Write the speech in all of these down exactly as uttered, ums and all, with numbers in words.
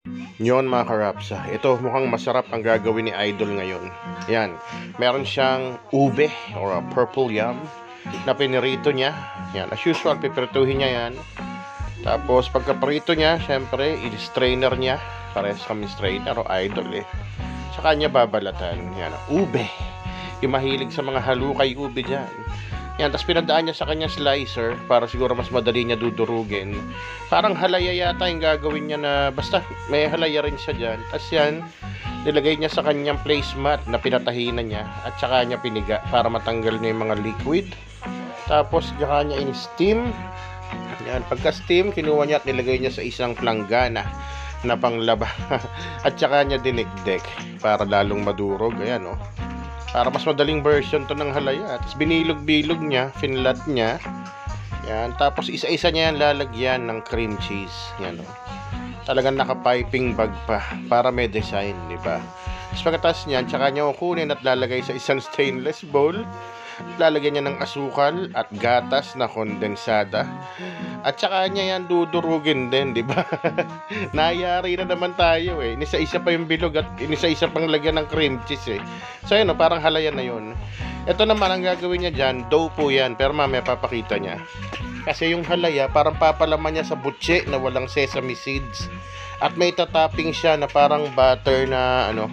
Yon mga karapsa, ito mukhang masarap ang gagawin ni Idol ngayon. Yan, meron siyang ube or a purple yam na pinirito niya. Yan, as usual, pipirituhin niya yan. Tapos pagkaprito niya, syempre, i-strainer niya. Parehas kami strainer o Idol eh. Tsaka niya babalatan. Yan, ube. Yung mahilig sa mga halukay ube dyan. Yan, tapos pinadaan niya sa kanyang slicer para siguro mas madali niya dudurugin. Parang halaya yata yung gagawin niya na basta may halaya rin siya dyan. Tapos yan, nilagay niya sa kanyang placemat na pinatahinan niya at saka niya piniga para matanggal niya yung mga liquid. Tapos saka niya in-steam. Yan, pagka-steam, kinuha niya at nilagay niya sa isang planggana na panglaba. At saka niya dinikdik para lalong madurog. Ayan o. Oh. Para mas madaling version to ng halaya. Tapos binilog-bilog niya, finlat niya. Yan. Tapos isa-isa niya yan lalagyan ng cream cheese. Yan o. Talagang naka-piping bag pa para may design, di ba? Tapos pagkatas niyan, tsaka niya kukunin at lalagay sa isang stainless bowl. Lalagyan niya ng asukal at gatas na kondensada. At saka niya yan dudurugin din, di ba? Nayari na naman tayo eh. Inisa-isa pa yung bilog at inisa-isa pang lagyan ng cream cheese eh. So yun, parang halaya na yun. Ito naman ang gagawin niya dyan, dough po yan. Pero mamaya papakita niya. Kasi yung halaya, parang papalaman niya sa butse na walang sesame seeds. At may tatapping siya na parang butter na ano,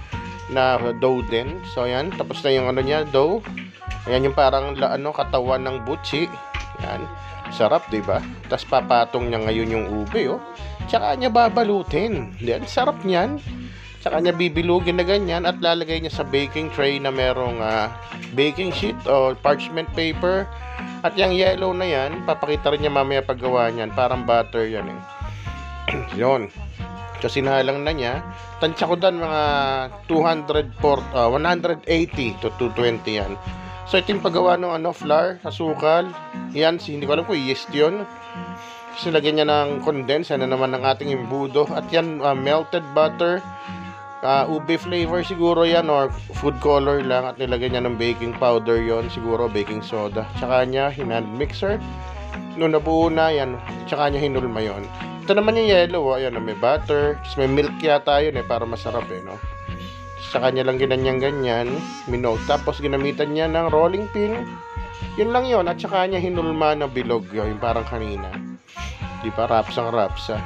na dough din. So yan, tapos na yung ano niya, dough. Ayan yung parang ano, katawan ng butsi. Yan. Sarap, diba? Tapos papatong niya ngayon yung ube, oh. Tsaka niya babalutin. Yan, sarap niyan. Tsaka niya bibilugin na ganyan at lalagay niya sa baking tray na merong uh, baking sheet o parchment paper. At yung yellow na yan, papakita rin niya mamaya paggawa niyan. Parang butter yan, eh. Yun. So, sinalang na niya. Tansya ko dan mga two hundred forty, uh, one eighty to two twenty yan. So, ito yung paggawa ng ano, flour, asukal. Yan, hindi ko alam kung yeast yun. Kasi lagyan niya ng condense, yan na naman ng ating imbudo. At yan, uh, melted butter, uh, ube flavor siguro yan, or food color lang. At nilagyan niya ng baking powder yon, siguro baking soda. Tsaka niya, hinand mixer. Nung nabuo na, yan, tsaka niya hinulma yon. Ito naman yung yellow, oh. Ayan, may butter. May milk yata yun eh, para masarap eh, no? Sa kanya lang ginanyang ganyan, minot. Tapos ginamitan niya ng rolling pin. Yun lang yun. At saka niya hinulma na bilog yun, yung parang kanina. Di ba? Rapsang rapsa.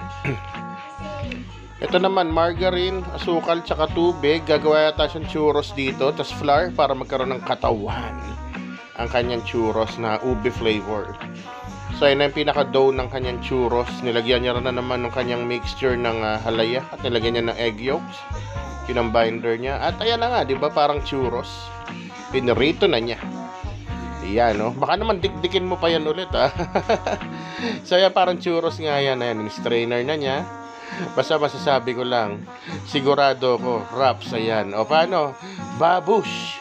Ito naman, margarine, asukal, tsaka tubig. Gagawa yata siyang churros dito. Tapos flour para magkaroon ng katawan. Ang kanyang churros na ube flavor. So, yun na yung pinaka-dough ng kanyang churros. Nilagyan niya rin na naman ng kanyang mixture ng uh, halaya. At nilagyan niya ng egg yolks. Yun ang binder niya. At ayan na nga, di ba? Parang churros. Pinirito na niya. Ayan, no? Baka naman dikdikin mo pa yan ulit, ha? So, yan, parang churros nga yan. Ayan, yung strainer na niya. Basta masasabi ko lang, sigurado ko, wraps, ayan. O, paano? Babush!